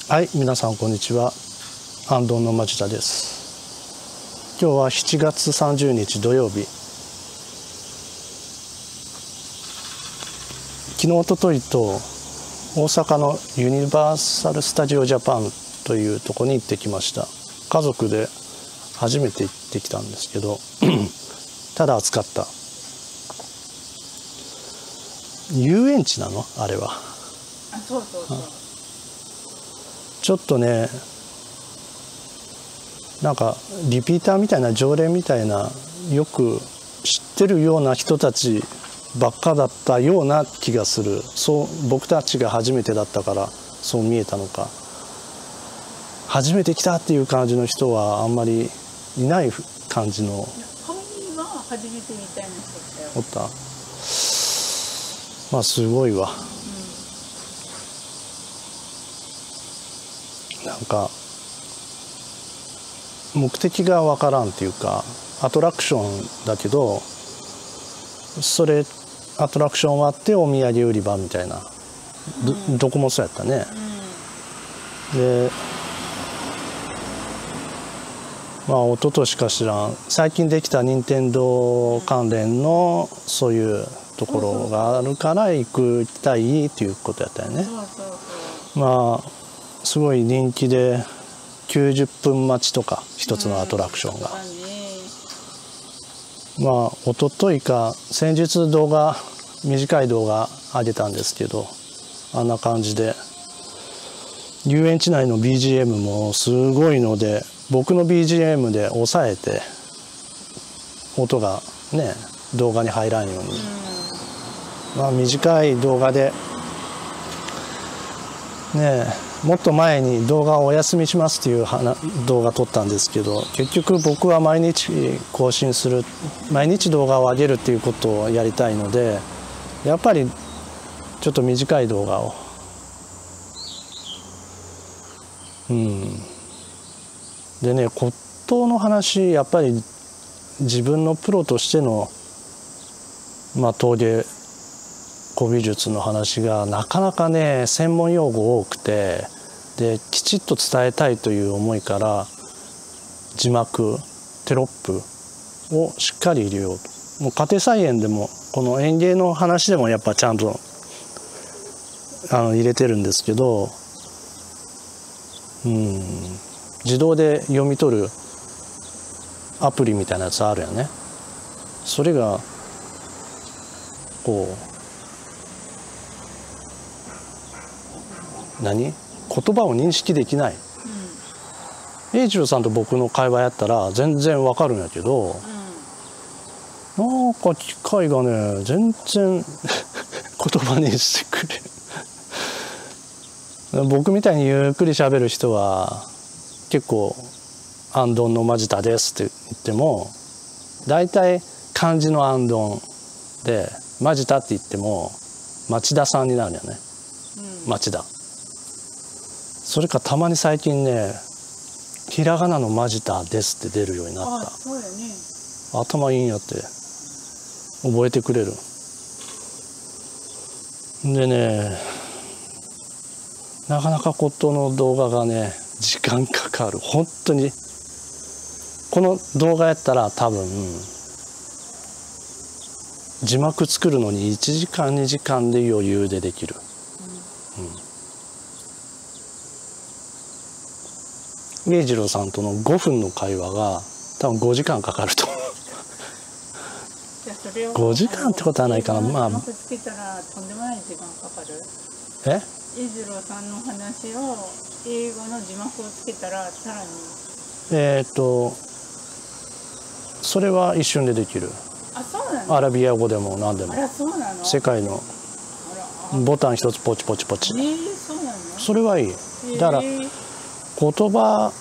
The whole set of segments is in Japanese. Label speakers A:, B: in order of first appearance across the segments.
A: はい、皆さんこんにちは。アンドンの町田です。今日は7月30日土曜日。昨日、おとといと大阪のユニバーサル・スタジオ・ジャパンというところに行ってきました。家族で初めて行ってきたんですけどただ暑かった。遊園地なのあれは。
B: そうそうそう。
A: ちょっとね、なんかリピーターみたいな、常連みたいな、よく知ってるような人たちばっかだったような気がする。そう、僕たちが初めてだったからそう見えたのか。初めて来たっていう感じの人はあんまりいない感じの。
B: ハミは初めてみたいな人だよ。
A: おった。まあすごいわ。なんか目的がわからんっていうか、アトラクションだけど、それアトラクション終わってお土産売り場みたいな、どこもそうやったね。で、まあ一昨年かしらん、最近できた任天堂関連のそういうところがあるから行きたいっていうことやったよね。まあすごい人気で90分待ちとか、一つのアトラクションが。まあ一昨日か先日短い動画上げたんですけど、あんな感じで遊園地内の BGM もすごいので、僕の BGM で抑えて音がね動画に入らんように、まあ短い動画でねえ、もっと前に動画をお休みしますっていう動画撮ったんですけど、結局僕は毎日更新する、毎日動画を上げるっていうことをやりたいので、やっぱりちょっと短い動画を、でね、骨董の話、やっぱり自分のプロとしての陶芸古美術の話がなかなかね専門用語多くて、できちっと伝えたいという思いから字幕テロップをしっかり入れようと。もう家庭菜園でもこの園芸の話でもやっぱちゃんと入れてるんですけど、自動で読み取るアプリみたいなやつあるよね。それがこう言葉を認識できない。栄一郎さんと僕の会話やったら全然わかるんやけど、なんか機械がね全然言葉にしてくれる。僕みたいにゆっくり喋る人は結構「アンドンの町田です」って言っても大体漢字のアンドンで、町田って言っても町田さんになるんだよね。町田。それかたまに最近ねひらがなの町田ですって出るようになった。
B: そうやね。
A: 頭いいんやって覚えてくれる。でね、なかなか骨董の動画がね時間かかる。本当にこの動画やったら多分字幕作るのに1時間2時間で余裕でできる。栄次郎さんとの5分の会話が多分5時間かかると思う。5時間ってことはないかな。まあ
B: 字幕つけたらとんでもない時間かかる。栄次郎さんの話を英語の字幕をつけたらさらに。
A: それは一瞬でできる。
B: そうなの？
A: アラビア語でも何でも。
B: そうなの？
A: 世界のボタン一つポチポチポチ。
B: そうなの？
A: それはいい。だから言葉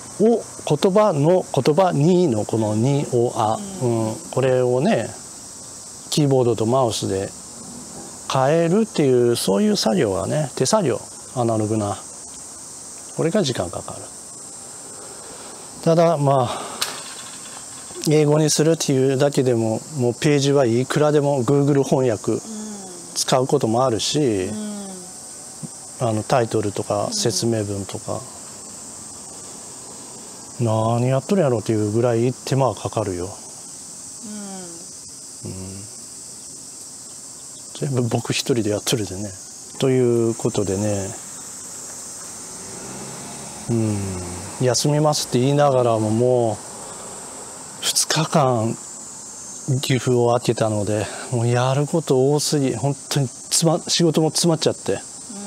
A: にのこのにおあ、これをねキーボードとマウスで変えるっていう、そういう作業はね手作業、アナログな、これが時間かかる。ただまあ英語にするっていうだけでももうページはいくらでも Google 翻訳使うこともあるし、 タイトルとか説明文とか、何やっとるやろっていうぐらい手間がかかるよ。全部僕一人でやっとるでね。ということでね、休みますって言いながらももう2日間岐阜を空けたので、もうやること多すぎ、本当に仕事も詰まっちゃって、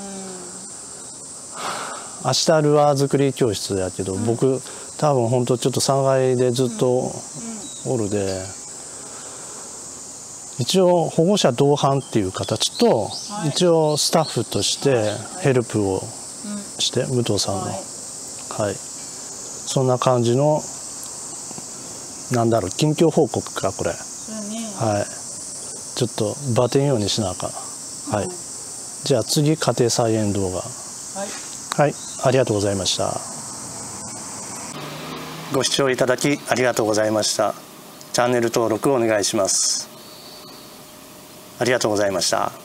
A: 明日ルアー作り教室やけど、僕多分本当ちょっと3階でずっとおるで、一応保護者同伴っていう形と、一応スタッフとしてヘルプをして、武藤さんの、そんな感じのなんだろう、近況報告かこれ。ちょっとバテんようにしなあかん。じゃあ次家庭菜園動画。ありがとうございました。ご視聴いただきありがとうございました。チャンネル登録お願いします。ありがとうございました。